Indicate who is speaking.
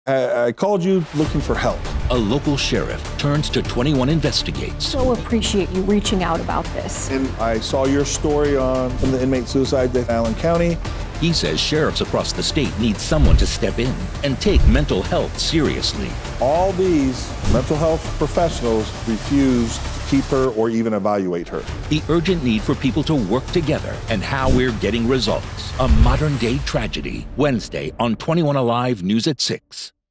Speaker 1: I called you looking for help.
Speaker 2: A local sheriff turns to 21 Investigates.
Speaker 3: So appreciate you reaching out about this.
Speaker 1: And I saw your story on the inmate suicide death in Allen County.
Speaker 2: He says sheriffs across the state need someone to step in and take mental health seriously.
Speaker 1: All these mental health professionals refuse to keep her or even evaluate her.
Speaker 2: The urgent need for people to work together and how we're getting results. A modern-day tragedy. Wednesday on 21 Alive News at 6.